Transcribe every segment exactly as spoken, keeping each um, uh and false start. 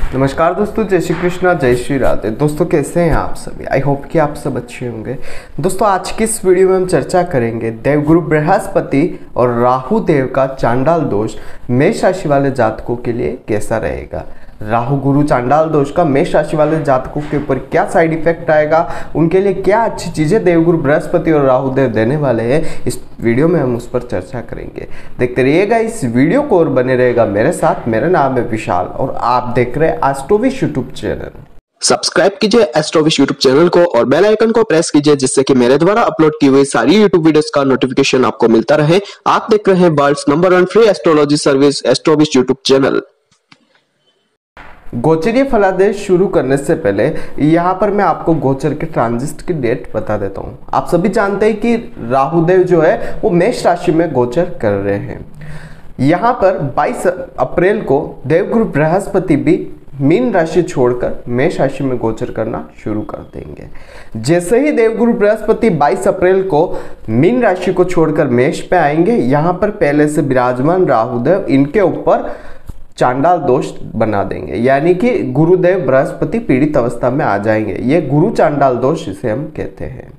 नमस्कार दोस्तों, जय श्री कृष्णा, जय श्री राधे। दोस्तों कैसे हैं आप सभी? आई होप कि आप सब अच्छे होंगे। दोस्तों आज की इस वीडियो में हम चर्चा करेंगे देवगुरु बृहस्पति और राहु देव का चांडाल दोष मेष राशि वाले जातकों के लिए कैसा रहेगा। राहु गुरु चांडाल दोष का मेष राशि वाले जातकों के ऊपर क्या साइड इफेक्ट आएगा, उनके लिए क्या अच्छी चीज़ें देवगुरु बृहस्पति और राहु देव देने वाले हैं, इस वीडियो में हम उस पर चर्चा करेंगे। देखते रहिएगा इस वीडियो को और बने रहेगा मेरे साथ। मेरा नाम है विशाल और आप देख रहे हैं एस्ट्रोविश यूट्यूब चैनल। सब्सक्राइब कीजिए एस्ट्रोविश यूट्यूब चैनल को और बेल आइकन को प्रेस कीजिए, जिससे कि मेरे द्वारा अपलोड की हुई सारी यूट्यूब वीडियोस का नोटिफिकेशन आपको मिलता रहे। आप देख रहे हैं world's number one free astrology service Astrowish YouTube channel. गोचरीय फलादेश शुरू करने से पहले यहाँ पर मैं आपको गोचर के ट्रांजिट की डेट बता देता हूँ। आप सभी जानते हैं कि राहुदेव जो है वो मेष राशि में गोचर कर रहे हैं। यहाँ पर बाईस अप्रैल को देवगुरु बृहस्पति भी मीन राशि छोड़कर मेष राशि में गोचर करना शुरू कर देंगे। जैसे ही देवगुरु बृहस्पति बाईस अप्रैल को मीन राशि को छोड़कर मेष पे आएंगे, यहाँ पर पहले से विराजमान राहुदेव इनके ऊपर चांडाल दोष बना देंगे, यानी कि गुरुदेव बृहस्पति पीड़ित अवस्था में आ जाएंगे। ये गुरु चांडाल दोष इसे हम कहते हैं।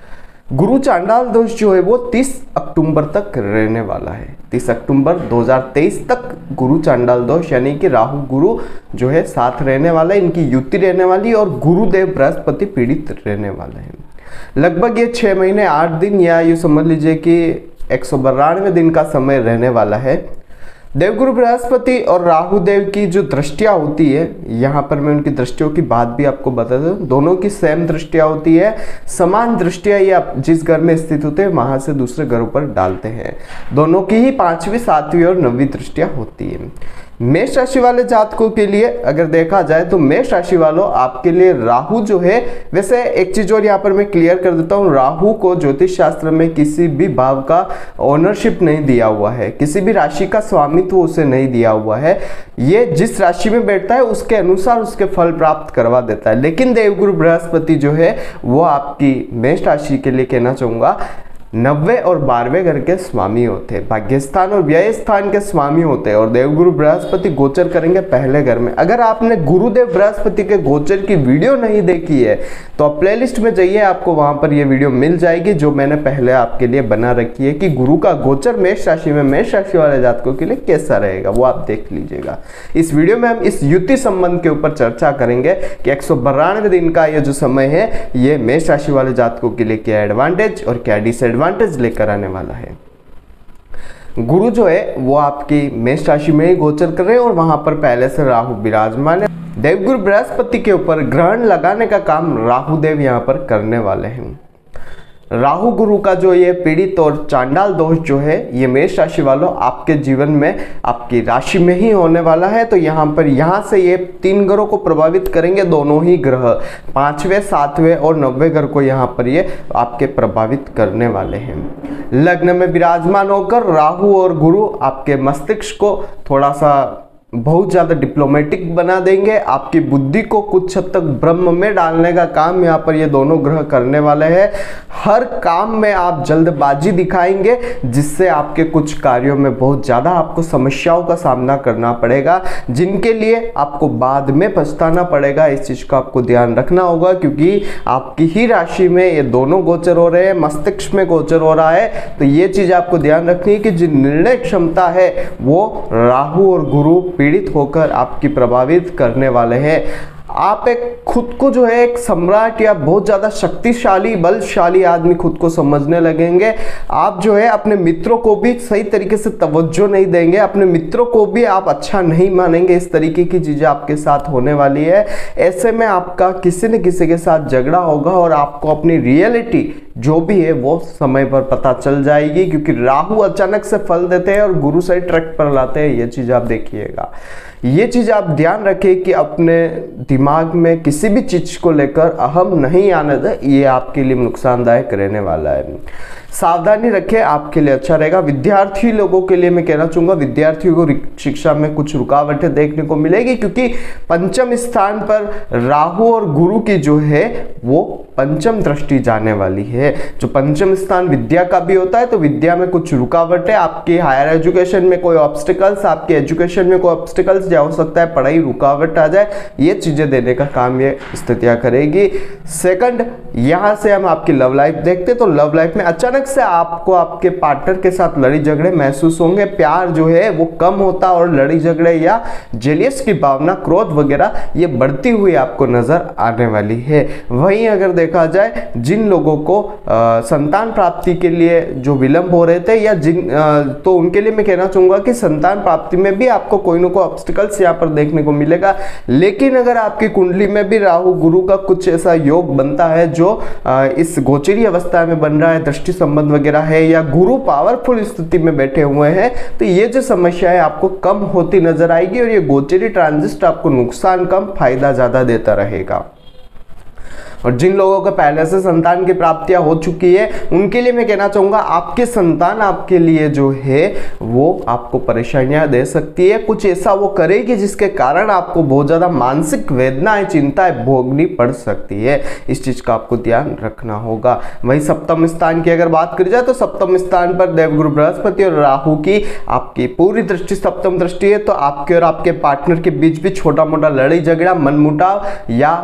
गुरु चांडाल दोष जो है वो तीस अक्टूबर तक रहने वाला है। तीस अक्टूबर दो हज़ार तेईस तक गुरु चांडाल दोष यानी कि राहु गुरु जो है साथ रहने वाला है, इनकी युति रहने वाली और गुरुदेव बृहस्पति पीड़ित रहने वाले हैं। लगभग ये छः महीने आठ दिन या यूँ समझ लीजिए कि एक सौ बानवे दिन का समय रहने वाला है। देवगुरु बृहस्पति और राहुदेव की जो दृष्टियाँ होती है, यहाँ पर मैं उनकी दृष्टियों की बात भी आपको बता दूँ। दोनों की सेम दृष्टियाँ होती है, समान दृष्टियाँ ये आप जिस घर में स्थित होते हैं वहाँ से दूसरे घरों पर डालते हैं। दोनों की ही पांचवी, सातवीं और नवीं दृष्टियाँ होती है। मेष राशि वाले जातकों के लिए अगर देखा जाए तो मेष राशि वालों आपके लिए राहु जो है, वैसे एक चीज और यहाँ पर मैं क्लियर कर देता हूँ, राहु को ज्योतिष शास्त्र में किसी भी भाव का ओनरशिप नहीं दिया हुआ है, किसी भी राशि का स्वामित्व उसे नहीं दिया हुआ है। ये जिस राशि में बैठता है उसके अनुसार उसके फल प्राप्त करवा देता है। लेकिन देवगुरु बृहस्पति जो है वो आपकी मेष राशि के लिए कहना चाहूंगा नब्बे और बारहवें घर के स्वामी होते हैं, भाग्यस्थान और व्यय स्थान के स्वामी होते हैं। और देवगुरु बृहस्पति गोचर करेंगे पहले घर में। अगर आपने गुरुदेव बृहस्पति के गोचर की वीडियो नहीं देखी है तो आप प्लेलिस्ट में जाइए, आपको वहां पर यह वीडियो मिल जाएगी जो मैंने पहले आपके लिए बना रखी है कि गुरु का गोचर मेष राशि में मेष राशि वाले जातकों के लिए कैसा रहेगा, वो आप देख लीजिएगा। इस वीडियो में हम इस युति संबंध के ऊपर चर्चा करेंगे कि एक सौ बानवे दिन का ये जो समय है ये मेष राशि वाले जातकों के लिए क्या एडवांटेज और क्या डिसएडवांटेज एडवांटेज लेकर आने वाला है। गुरु जो है वो आपकी मेष राशि में ही गोचर कर रहे हैं और वहां पर पहले से राहु विराजमान है। देवगुरु बृहस्पति के ऊपर ग्रहण लगाने का काम राहुदेव यहां पर करने वाले हैं। राहु गुरु का जो ये पीड़ित और चांडाल दोष जो है ये मेष राशि वालों आपके जीवन में आपकी राशि में ही होने वाला है। तो यहाँ पर यहाँ से ये तीन ग्रहों को प्रभावित करेंगे, दोनों ही ग्रह पांचवें, सातवें और नौवें घर को यहाँ पर ये आपके प्रभावित करने वाले हैं। लग्न में विराजमान होकर राहु और गुरु आपके मस्तिष्क को थोड़ा सा बहुत ज़्यादा डिप्लोमेटिक बना देंगे, आपकी बुद्धि को कुछ हद तक ब्रह्म में डालने का काम यहाँ पर ये दोनों ग्रह करने वाले हैं। हर काम में आप जल्दबाजी दिखाएंगे जिससे आपके कुछ कार्यों में बहुत ज़्यादा आपको समस्याओं का सामना करना पड़ेगा, जिनके लिए आपको बाद में पछताना पड़ेगा। इस चीज़ का आपको ध्यान रखना होगा क्योंकि आपकी ही राशि में ये दोनों गोचर हो रहे हैं, मस्तिष्क में गोचर हो रहा है। तो ये चीज़ आपको ध्यान रखनी है कि जो निर्णय क्षमता है वो राहु और गुरु पीड़ित होकर आपकी प्रभावित करने वाले हैं। आप एक खुद को जो है एक सम्राट या बहुत ज्यादा शक्तिशाली बलशाली आदमी खुद को समझने लगेंगे। आप जो है अपने मित्रों को भी सही तरीके से तवज्जो नहीं देंगे, अपने मित्रों को भी आप अच्छा नहीं मानेंगे। इस तरीके की चीजें आपके साथ होने वाली है। ऐसे में आपका किसी न किसी के साथ झगड़ा होगा और आपको अपनी रियलिटी जो भी है वो समय पर पता चल जाएगी, क्योंकि राहु अचानक से फल देते हैं और गुरु सही ट्रैक पर लाते हैं। ये चीज आप देखिएगा, ये चीज आप ध्यान रखें कि अपने दिमाग में किसी भी चीज को लेकर अहम नहीं आने दें, ये आपके लिए नुकसानदायक रहने वाला है। सावधानी रखें, आपके लिए अच्छा रहेगा। विद्यार्थी लोगों के लिए मैं कहना चाहूँगा, विद्यार्थियों को शिक्षा में कुछ रुकावटें देखने को मिलेगी, क्योंकि पंचम स्थान पर राहु और गुरु की जो है वो पंचम दृष्टि जाने वाली है। जो पंचम स्थान विद्या का भी होता है, तो विद्या में कुछ रुकावटें, आपकी हायर एजुकेशन में कोई ऑब्स्टिकल्स, आपके एजुकेशन में कोई ऑब्स्टिकल्स या हो सकता है पढ़ाई रुकावट आ जाए, ये चीजें देने का काम ये स्थितियां करेगी। सेकंड, यहां से हम आपकी लव लाइफ देखते, तो लव लाइफ में अचानक से आपको आपके पार्टनर के साथ लड़ी झगड़े महसूस होंगे, प्यार जो है वो कम होता और लड़ी झगड़े या जेलियस की भावना, क्रोध वगैरह ये बढ़ती हुई आपको नजर आने वाली है। वहीं अगर देखा जाए जिन लोगों को आ, संतान प्राप्ति के लिए जो विलंब हो रहे थे या जिन आ, तो उनके लिए मैं कहना चाहूंगा कि संतान प्राप्ति में भी आपको कोई ना कोई ऑब्स्टिकल्स यहाँ पर देखने को मिलेगा। लेकिन अगर आपकी कुंडली में भी राहु गुरु का कुछ ऐसा योग बनता है जो आ, इस गोचरी अवस्था में बन रहा है, दृष्टि संबंध वगैरह है, या गुरु पावरफुल स्थिति में बैठे हुए हैं, तो ये जो समस्या है आपको कम होती नजर आएगी और ये गोचरी ट्रांजिट आपको नुकसान कम, फायदा ज्यादा देता रहेगा। और जिन लोगों को पहले से संतान की प्राप्तियां हो चुकी है, उनके लिए मैं कहना चाहूंगा आपके संतान आपके लिए जो है वो आपको परेशानियां दे सकती है, कुछ ऐसा वो करेगी जिसके कारण आपको बहुत ज्यादा मानसिक वेदनाएं, चिंताएं भोगनी पड़ सकती है। इस चीज का आपको ध्यान रखना होगा। वही सप्तम स्थान की अगर बात करी जाए, तो सप्तम स्थान पर देवगुरु बृहस्पति और राहु की आपकी पूरी दृष्टि सप्तम दृष्टि है, तो आपके और आपके पार्टनर के बीच भी छोटा मोटा लड़ाई झगड़ा, मनमुटाव या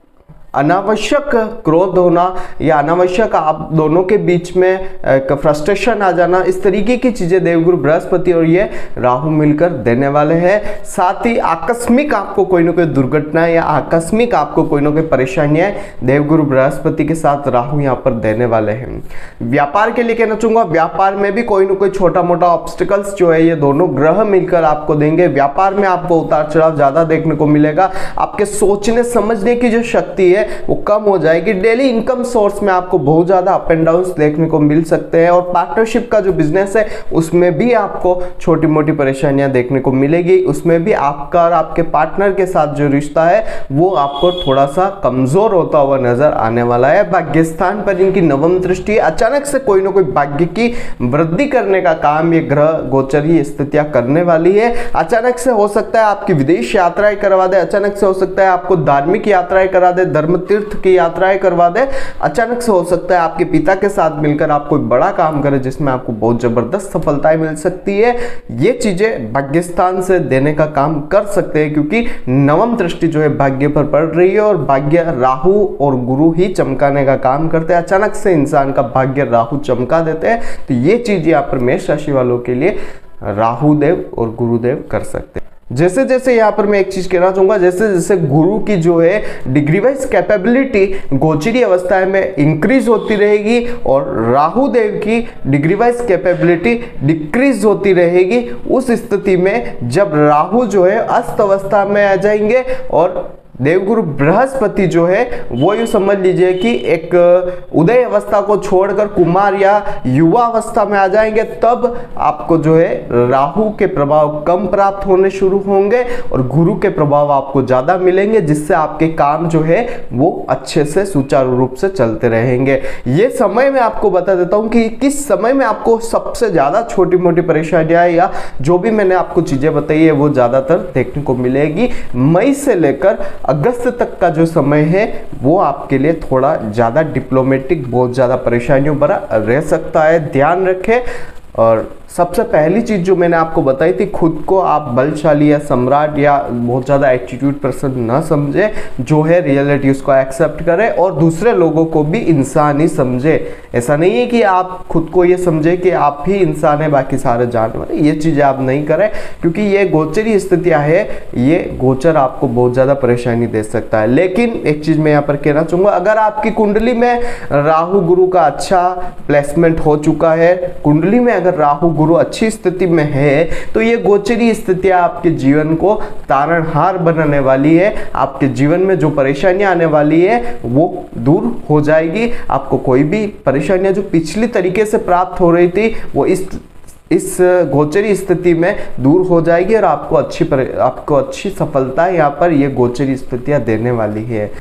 अनावश्यक क्रोध होना या अनावश्यक आप दोनों के बीच में एक फ्रस्ट्रेशन आ जाना, इस तरीके की चीजें देवगुरु बृहस्पति और ये राहु मिलकर देने वाले हैं। साथ ही आकस्मिक आपको कोई ना कोई दुर्घटना या आकस्मिक आपको कोई ना कोई परेशानियां देवगुरु बृहस्पति के साथ राहु यहाँ पर देने वाले हैं। व्यापार के लिए कहना चाहूंगा, व्यापार में भी कोई ना कोई छोटा मोटा ऑब्स्टिकल्स जो है ये दोनों ग्रह मिलकर आपको देंगे। व्यापार में आपको उतार चढ़ाव ज्यादा देखने को मिलेगा, आपके सोचने समझने की जो शक्ति है वो कम हो जाएगी। डेली इनकम सोर्स में आपको बहुत ज्यादा अप एंड डाउन देखने को मिल सकते हैं, और पार्टनरशिप का जो बिजनेस है उसमें भी आपको छोटी मोटी परेशानियां देखने को मिलेगी। उसमें भी आपका और आपके पार्टनर के साथ जो रिश्ता है वो आपको थोड़ा सा कमजोर होता हुआ नजर आने वाला है। भाग्य स्थान पर इनकी नवम दृष्टि, अचानक से कोई ना कोई भाग्य की वृद्धि करने का काम ये ग्रह गोचर ही स्थितियां करने वाली है। अचानक से हो सकता है आपकी विदेश यात्राएं करवा दे, अचानक से हो सकता है आपको धार्मिक यात्राएं करा दे, धर्म तीर्थ की यात्राएं करवा दे, अचानक से हो सकता है आपके पिता के साथ मिलकर आप कोई बड़ा काम करें जिसमें आपको बहुत जबरदस्त सफलताएं मिल सकती है। ये चीजें भाग्यस्थान से देने का काम कर सकते हैं, क्योंकि नवम दृष्टि जो है भाग्य पर पड़ रही है और भाग्य राहु और गुरु ही चमकाने का काम करते हैं। अचानक से इंसान का भाग्य राहु चमका देते हैं, तो ये चीज यहाँ पर मेष राशि वालों के लिए राहु देव और गुरुदेव कर सकते हैं। जैसे जैसे यहाँ पर मैं एक चीज कहना चाहूंगा, जैसे जैसे गुरु की जो है डिग्री वाइज कैपेबिलिटी गोचरी अवस्था में इंक्रीज होती रहेगी और राहु देव की डिग्री वाइज कैपेबिलिटी डिक्रीज होती रहेगी, उस स्थिति में जब राहु जो है अस्त अवस्था में आ जाएंगे और देवगुरु बृहस्पति जो है वो यूं समझ लीजिए कि एक उदय अवस्था को छोड़कर कुमार या युवा अवस्था में आ जाएंगे, तब आपको जो है राहु के प्रभाव कम प्राप्त होने शुरू होंगे और गुरु के प्रभाव आपको ज्यादा मिलेंगे, जिससे आपके काम जो है वो अच्छे से सुचारू रूप से चलते रहेंगे। ये समय मैं आपको बता देता हूं कि किस समय में आपको सबसे ज्यादा छोटी मोटी परेशानियां या जो भी मैंने आपको चीजें बताई है वो ज्यादातर देखने को मिलेगी। मई से लेकर अगस्त तक का जो समय है वो आपके लिए थोड़ा ज़्यादा डिप्लोमेटिक, बहुत ज़्यादा परेशानियों भरा रह सकता है, ध्यान रखें। और सबसे पहली चीज जो मैंने आपको बताई थी, खुद को आप बलशाली या सम्राट या बहुत ज़्यादा एटीट्यूड पर्सन ना समझे, जो है रियलिटी उसको एक्सेप्ट करें और दूसरे लोगों को भी इंसान ही समझे। ऐसा नहीं है कि आप खुद को ये समझे कि आप ही इंसान है बाकी सारे जानवर, ये चीज़ें आप नहीं करें, क्योंकि ये गोचरी स्थितियाँ है, ये गोचर आपको बहुत ज़्यादा परेशानी दे सकता है। लेकिन एक चीज़ मैं यहाँ पर कहना चाहूँगा, अगर आपकी कुंडली में राहु गुरु का अच्छा प्लेसमेंट हो चुका है, कुंडली में अगर राहु गुरु अच्छी स्थिति में है, तो ये गोचरी स्थितियां आपके जीवन को तारणहार बनाने वाली है। आपके जीवन में जो परेशानियां आने वाली है वो दूर हो जाएगी। आपको कोई भी परेशानियां जो पिछली तरीके से प्राप्त हो रही थी वो इस इस गोचरी स्थिति में दूर हो जाएगी और आपको अच्छी आपको अच्छी सफलता यहाँ पर ये गोचरी स्थितियां देने वाली है।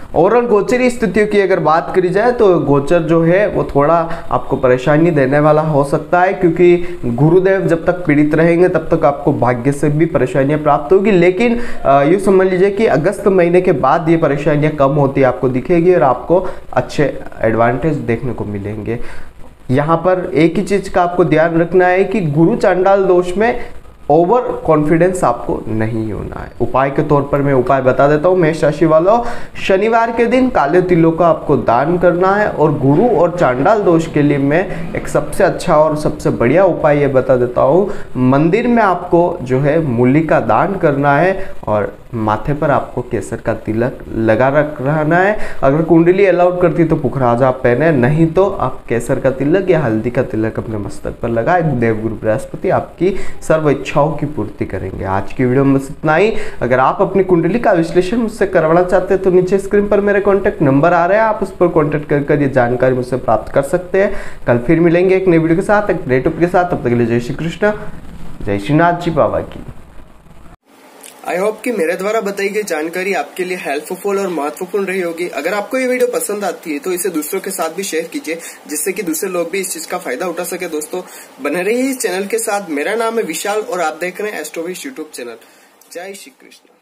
ओवरऑल गोचरी स्थितियों की अगर बात करी जाए तो गोचर जो है वो थोड़ा आपको परेशानी देने वाला हो सकता है, क्योंकि गुरुदेव जब तक पीड़ित रहेंगे तब तक आपको भाग्य से भी परेशानियां प्राप्त होगी। लेकिन यूँ समझ लीजिए कि अगस्त महीने के बाद ये परेशानियां कम होती आपको दिखेगी और आपको अच्छे एडवांटेज देखने को मिलेंगे। यहाँ पर एक ही चीज का आपको ध्यान रखना है कि गुरु चांडाल दोष में ओवर कॉन्फिडेंस आपको नहीं होना है। उपाय के तौर पर मैं उपाय बता देता हूँ मेष राशि वालों, शनिवार के दिन काले तिलों का आपको दान करना है। और गुरु और चांडाल दोष के लिए मैं एक सबसे अच्छा और सबसे बढ़िया उपाय ये बता देता हूँ, मंदिर में आपको जो है मूली का दान करना है और माथे पर आपको केसर का तिलक लगा रख रहना है। अगर कुंडली अलाउड करती तो पुखराजा आप पहने, नहीं तो आप केसर का तिलक या हल्दी का तिलक अपने मस्तक पर लगाए। देवगुरु बृहस्पति आपकी सर्व इच्छाओं की पूर्ति करेंगे। आज की वीडियो में बस इतना ही। अगर आप अपनी कुंडली का विश्लेषण मुझसे करवाना चाहते हैं तो नीचे स्क्रीन पर मेरे कॉन्टैक्ट नंबर आ रहे हैं, आप उस पर कॉन्टैक्ट कर कर ये जानकारी मुझसे प्राप्त कर सकते हैं। कल फिर मिलेंगे एक नई वीडियो के साथ, एक नए टॉपिक के साथ। तब तक के लिए जय श्री कृष्ण, जय श्रीनाथ जी बाबा की। आई होप कि मेरे द्वारा बताई गई जानकारी आपके लिए हेल्पफुल और महत्वपूर्ण रही होगी। अगर आपको ये वीडियो पसंद आती है तो इसे दूसरों के साथ भी शेयर कीजिए, जिससे कि दूसरे लोग भी इस चीज का फायदा उठा सके। दोस्तों बने रहिए इस चैनल के साथ। मेरा नाम है विशाल और आप देख रहे हैं एस्ट्रोविश यूट्यूब चैनल। जय श्री कृष्ण।